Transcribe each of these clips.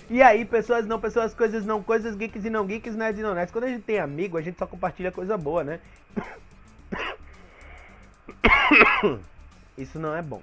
E aí, pessoas não, pessoas, coisas não, coisas, geeks e não geeks, nerds e não nerds. Quando a gente tem amigo, a gente só compartilha coisa boa, né? Isso não é bom.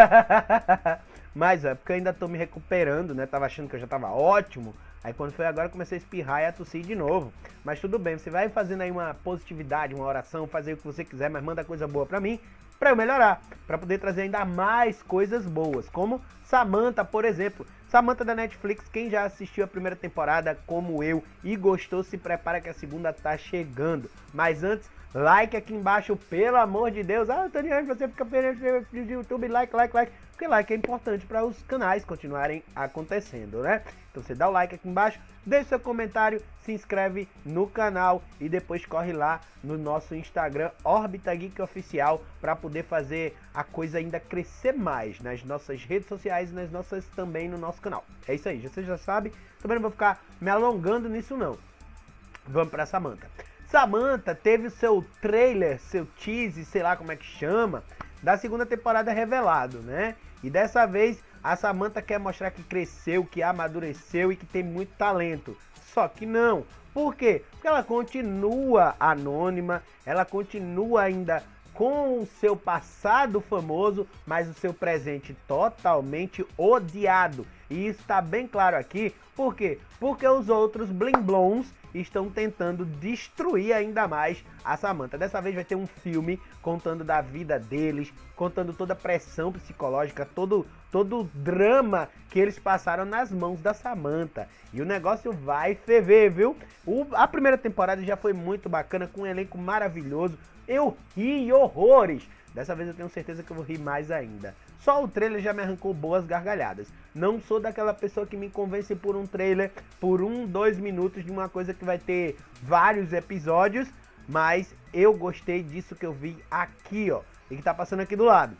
Mas é porque eu ainda tô me recuperando, né? Tava achando que eu já tava ótimo. Aí quando foi agora eu comecei a espirrar e a tossir de novo. Mas tudo bem, você vai fazendo aí uma positividade, uma oração, fazer o que você quiser, mas manda coisa boa pra mim, pra eu melhorar, pra poder trazer ainda mais coisas boas, como Samantha, por exemplo. Samantha da Netflix, quem já assistiu a primeira temporada como eu e gostou, se prepara que a segunda tá chegando. Mas antes, like aqui embaixo, pelo amor de Deus. Ah, Antônio, você fica perdendo no YouTube, like. Porque like é importante para os canais continuarem acontecendo, né? Então você dá o like aqui embaixo, deixa seu comentário, se inscreve no canal e depois corre lá no nosso Instagram, Órbita Geek Oficial, para poder fazer a coisa ainda crescer mais nas nossas redes sociais e nas nossas também no nosso canal. É isso aí, você já sabe, também não vou ficar me alongando nisso não. Vamos para Samantha. Samantha teve o seu trailer, seu teaser, sei lá como é que chama, da segunda temporada revelado, né? E dessa vez a Samantha quer mostrar que cresceu, que amadureceu e que tem muito talento. Só que não. Por quê? Porque ela continua anônima, ela continua ainda com o seu passado famoso, mas o seu presente totalmente odiado. E isso está bem claro aqui. Por quê? Porque os outros bling-blons estão tentando destruir ainda mais a Samantha. Dessa vez vai ter um filme contando da vida deles, contando toda a pressão psicológica, todo o drama que eles passaram nas mãos da Samantha. E o negócio vai ferver, viu? A primeira temporada já foi muito bacana, com um elenco maravilhoso. Eu ri horrores. Dessa vez eu tenho certeza que eu vou rir mais ainda. Só o trailer já me arrancou boas gargalhadas. Não sou daquela pessoa que me convence por um trailer, por 2 minutos de uma coisa que vai ter vários episódios, mas eu gostei disso que eu vi aqui, ó, e que tá passando aqui do lado.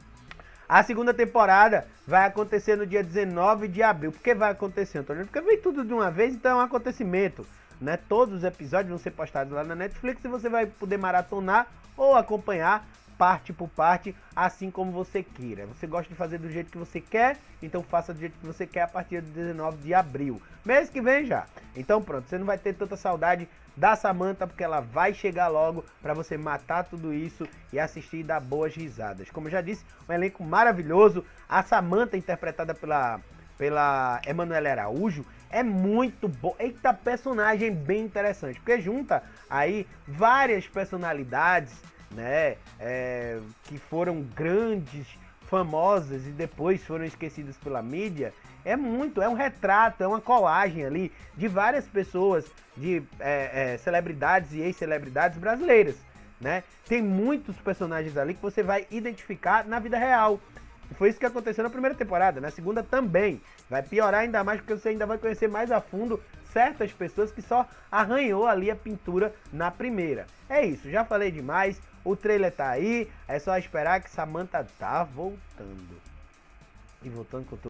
A segunda temporada vai acontecer no dia 19 de abril. Por que vai acontecer, Antônio? Porque vem tudo de uma vez, então é um acontecimento, né? Todos os episódios vão ser postados lá na Netflix e você vai poder maratonar ou acompanhar parte por parte, assim como você queira. Você gosta de fazer do jeito que você quer, então faça do jeito que você quer a partir do 19 de abril. Mês que vem já. Então pronto, você não vai ter tanta saudade da Samantha, porque ela vai chegar logo para você matar tudo isso e assistir e dar boas risadas. Como eu já disse, um elenco maravilhoso. A Samantha, interpretada pela Emanuela Araújo, é muito boa. Eita, personagem bem interessante, porque junta aí várias personalidades, né, que foram grandes, famosas e depois foram esquecidas pela mídia. É um retrato, é uma colagem ali de várias pessoas, de celebridades e ex-celebridades brasileiras, né? Tem muitos personagens ali que você vai identificar na vida real. E foi isso que aconteceu na primeira temporada, na segunda também. Vai piorar ainda mais porque você ainda vai conhecer mais a fundo certas pessoas que só arranhou ali a pintura na primeira. É isso, já falei demais, o trailer tá aí, é só esperar que Samantha tá voltando. E voltando com tudo.